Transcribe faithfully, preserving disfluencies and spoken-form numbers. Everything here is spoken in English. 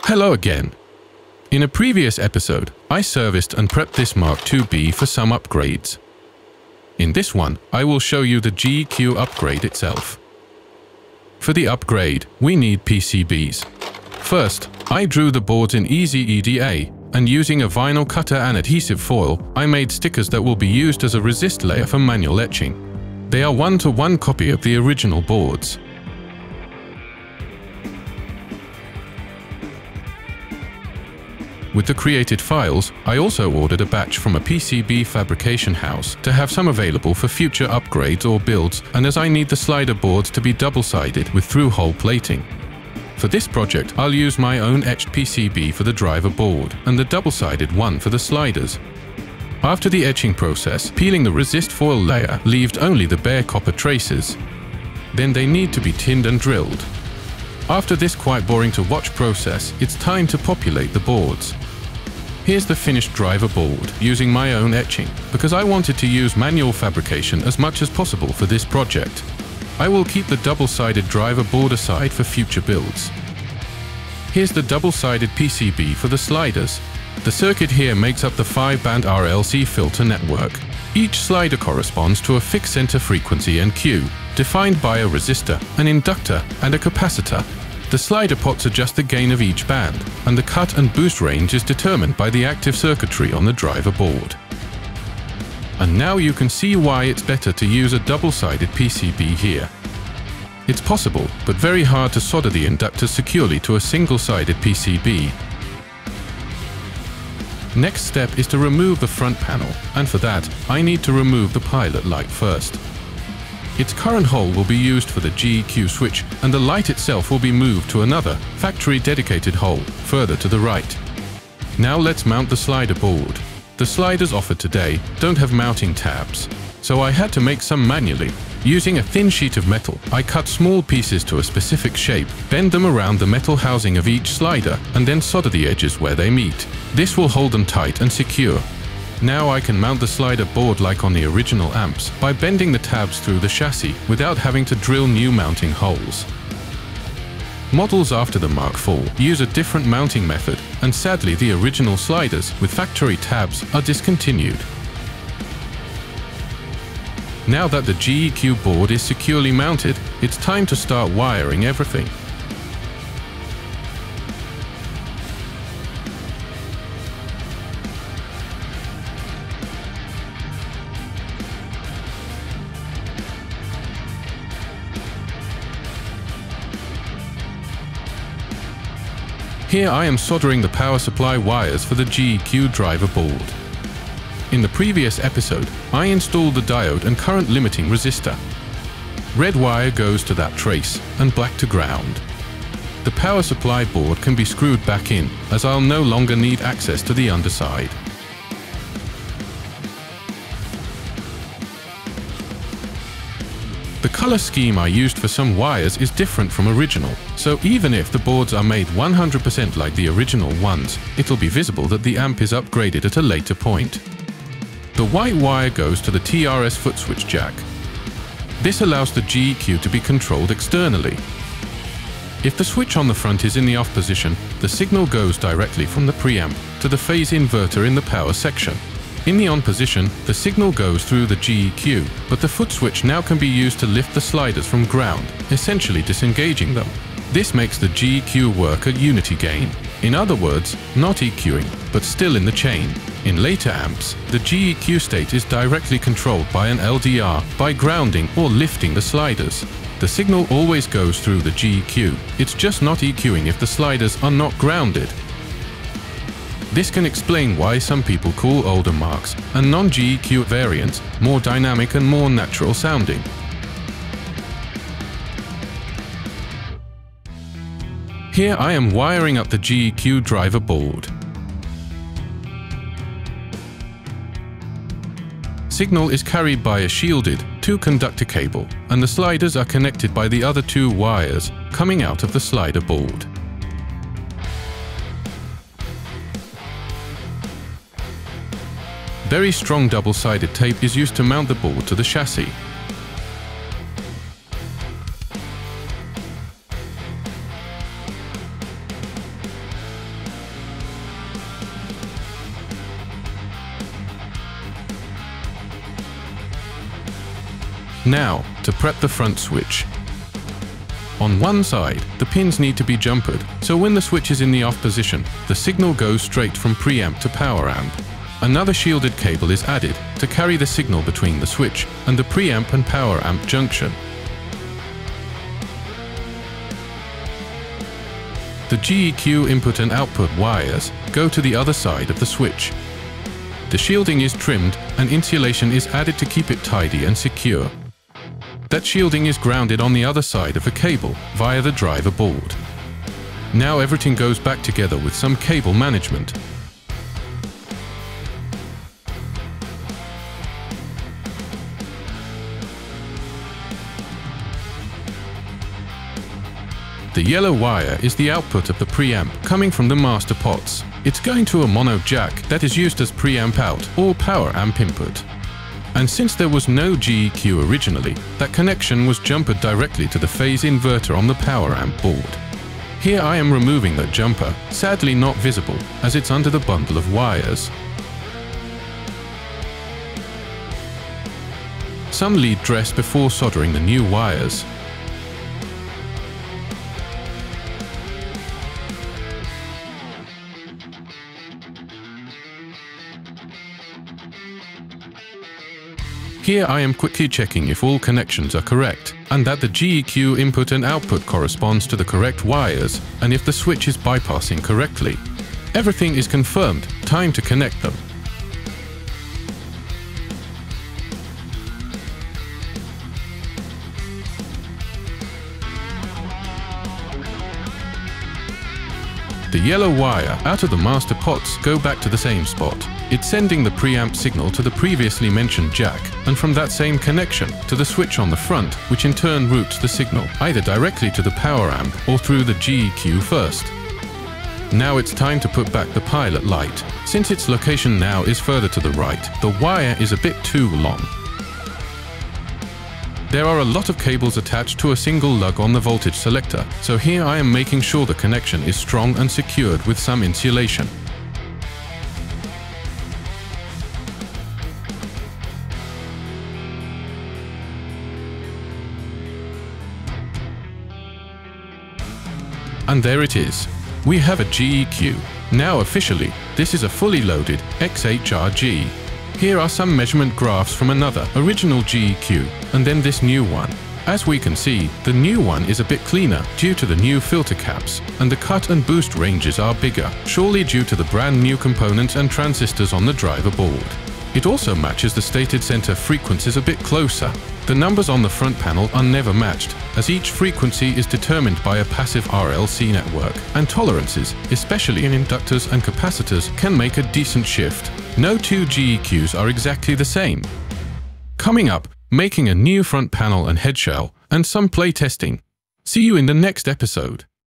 Hello again. In a previous episode, I serviced and prepped this Mark two B for some upgrades. In this one, I will show you the G E Q upgrade itself. For the upgrade, we need P C Bs. First, I drew the boards in Easy E D A, and using a vinyl cutter and adhesive foil, I made stickers that will be used as a resist layer for manual etching. They are one-to-one copy of the original boards. With the created files, I also ordered a batch from a P C B fabrication house to have some available for future upgrades or builds, and as I need the slider boards to be double-sided with through-hole plating. For this project, I'll use my own etched P C B for the driver board and the double-sided one for the sliders. After the etching process, peeling the resist foil layer leaves only the bare copper traces. Then they need to be tinned and drilled. After this quite boring to watch process, it's time to populate the boards. Here's the finished driver board using my own etching, because I wanted to use manual fabrication as much as possible for this project. I will keep the double-sided driver board aside for future builds. Here's the double-sided P C B for the sliders. The circuit here makes up the five band R L C filter network. Each slider corresponds to a fixed center frequency and Q, defined by a resistor, an inductor, and a capacitor. The slider pots adjust the gain of each band, and the cut and boost range is determined by the active circuitry on the driver board. And now you can see why it's better to use a double-sided P C B here. It's possible, but very hard to solder the inductors securely to a single-sided P C B. Next step is to remove the front panel, and for that, I need to remove the pilot light first. Its current hole will be used for the G E Q switch, and the light itself will be moved to another, factory-dedicated hole, further to the right. Now let's mount the slider board. The sliders offered today don't have mounting tabs, so I had to make some manually. Using a thin sheet of metal, I cut small pieces to a specific shape, bend them around the metal housing of each slider, and then solder the edges where they meet. This will hold them tight and secure. Now I can mount the slider board like on the original amps by bending the tabs through the chassis without having to drill new mounting holes. Models after the Mark four use a different mounting method, and sadly the original sliders with factory tabs are discontinued. Now that the G E Q board is securely mounted, it's time to start wiring everything. Here I am soldering the power supply wires for the G E Q driver board. In the previous episode, I installed the diode and current limiting resistor. Red wire goes to that trace and black to ground. The power supply board can be screwed back in, as I'll no longer need access to the underside. The color scheme I used for some wires is different from original, so even if the boards are made one hundred percent like the original ones, it'll be visible that the amp is upgraded at a later point. The white wire goes to the T R S foot switch jack. This allows the G E Q to be controlled externally. If the switch on the front is in the off position, the signal goes directly from the preamp to the phase inverter in the power section. In the on position, the signal goes through the G E Q, but the foot switch now can be used to lift the sliders from ground, essentially disengaging them. This makes the G E Q work at unity gain. In other words, not EQing, but still in the chain. In later amps, the G E Q state is directly controlled by an L D R by grounding or lifting the sliders. The signal always goes through the G E Q, it's just not EQing if the sliders are not grounded. This can explain why some people call older Marks and non-G E Q variants more dynamic and more natural sounding. Here I am wiring up the G E Q driver board. Signal is carried by a shielded two-conductor cable, and the sliders are connected by the other two wires coming out of the slider board. Very strong double-sided tape is used to mount the board to the chassis. Now, to prep the front switch. On one side, the pins need to be jumpered, so when the switch is in the off position, the signal goes straight from preamp to power amp. Another shielded cable is added to carry the signal between the switch and the preamp and power amp junction. The G E Q input and output wires go to the other side of the switch. The shielding is trimmed and insulation is added to keep it tidy and secure. That shielding is grounded on the other side of a cable via the driver board. Now everything goes back together with some cable management. The yellow wire is the output of the preamp coming from the master pots. It's going to a mono jack that is used as preamp out or power amp input. And since there was no G E Q originally, that connection was jumpered directly to the phase inverter on the power amp board. Here I am removing that jumper, sadly not visible as it's under the bundle of wires. Some lead dress before soldering the new wires. Here I am quickly checking if all connections are correct and that the G E Q input and output corresponds to the correct wires and if the switch is bypassing correctly. Everything is confirmed, time to connect them. The yellow wire out of the master pots go back to the same spot. It's sending the preamp signal to the previously mentioned jack and from that same connection to the switch on the front, which in turn routes the signal either directly to the power amp or through the G E Q first. Now it's time to put back the pilot light. Since its location now is further to the right, the wire is a bit too long. There are a lot of cables attached to a single lug on the voltage selector, so here I am making sure the connection is strong and secured with some insulation. And there it is. We have a G E Q. Now officially, this is a fully loaded X H R G. Here are some measurement graphs from another original G E Q and then this new one. As we can see, the new one is a bit cleaner due to the new filter caps and the cut and boost ranges are bigger, surely due to the brand new components and transistors on the driver board. It also matches the stated center frequencies a bit closer. The numbers on the front panel are never matched, as each frequency is determined by a passive R L C network, and tolerances, especially in inductors and capacitors, can make a decent shift. No two G E Qs are exactly the same. Coming up, making a new front panel and head shell, and some play testing. See you in the next episode.